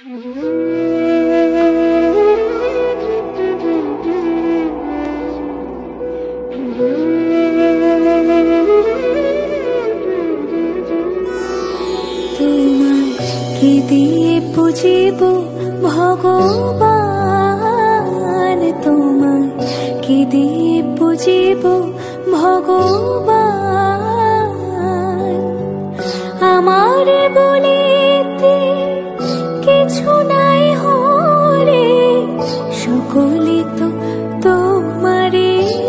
তোমাকে দিয়ে পুজিব ভগবান, তোমাকে দিয়ে পুজিব ভগবান। আমার বলিতে কিছু নাই হরে, সকলে তো তোমারে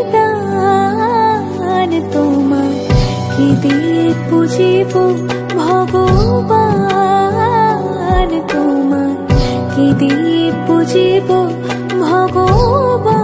দান। তোমাকে দিয়ে পুজিব ভগবান, তোমাকে দিয়ে পুজিব ভগবান।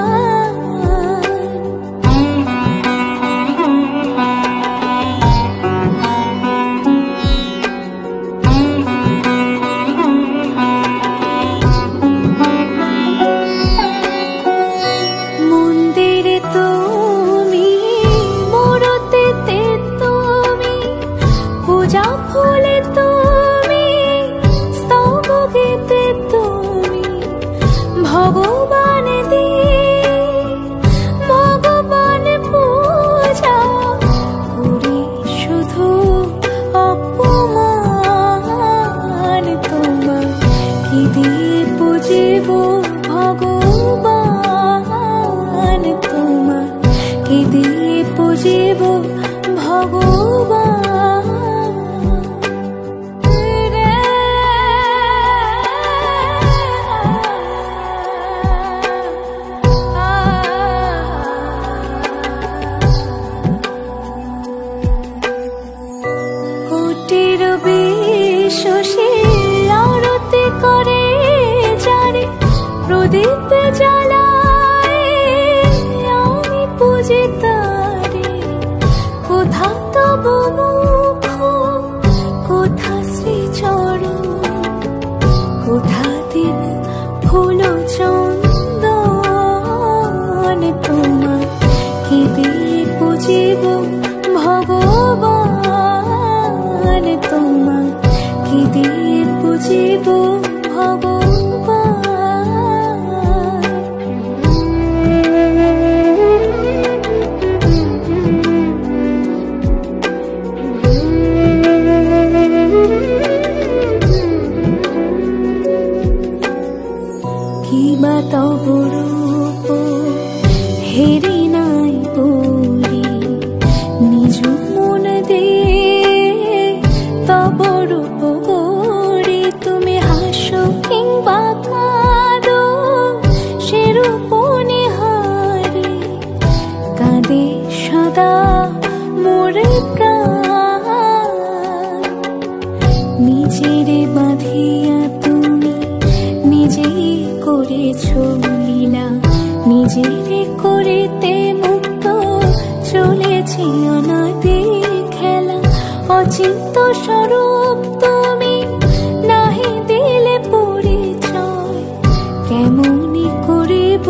মন্দিরে তুমি, মূরতিতে তুমি, পূজা ফুলে তুমি, স্তব গীতে তুমি, ভগবান দিয়ে ভগবান পূজা করি শুধু অপমান। তোমাকে দিয়ে পুজিব ভগবান, তোমাকে দিয়ে পুজিব ভগবান। কোটির বিশ্বসে আরতি করে যারে, প্রদীপ জ্বালায় আমি পুজি তারে। কোথা তব মুখ, কোথা শ্রীচরণ, কোথা দেব ফুল চন্দন। তোমাকে দিয়ে পুজিব ভগবান, তোমাকে দিয়ে পুজিব ভগবান। কিবা তব রূপ হেরি নাই পুরি, নিজ মন দিয়ে তব রূপ গড়ি। তুমি হাসো কিংবা কাঁদো সে রূপ নিহারি, কাঁদে সদা মোর প্রাণ। নিজেরে বাঁধিয়া তুমি নিজেই করেছ লীলা, নিজেরে করিতে মুক্ত চলেছি অনাদি খেলা। অচিন্ত স্বরূপ তুমি নাহি দিলে পরিচয়, কেমনি করিব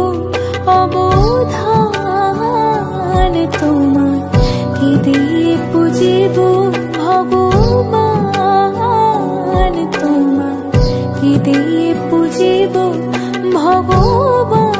অবধান। তোমাকে দিয়ে পুজিব ভগবান, তোমাকে দিয়ে পুজিব ভগবান।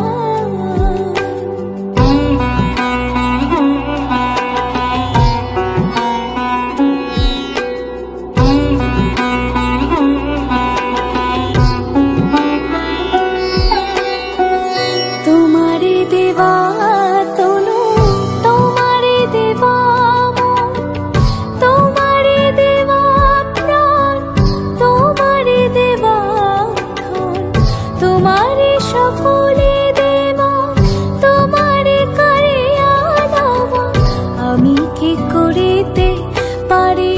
তোমারে দেবা তনু, তোমারে দেবা মন, তোমারে দেবা প্রাণ, তোমারে দেবা ধন। তোমারে সকলে দেবা, তোমারে কারিয়া দেওয়া। আমি কি করিতে পারি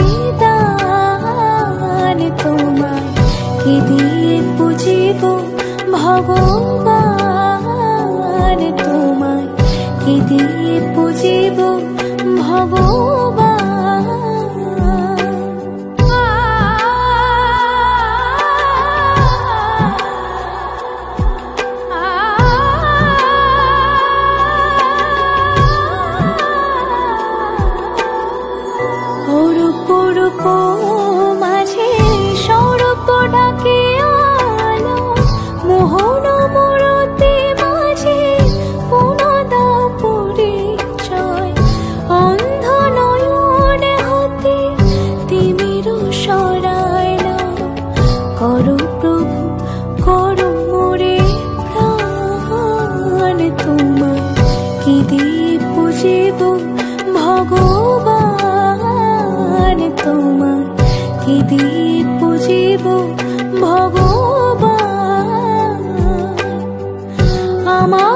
দান? তোমাকে দিয়ে পুজিব ভগবান, তোমাকে দিয়ে পুজিব ভগবান। অরূপ রূপ মাঝে সৌরভ ডাকে ভগবান আমার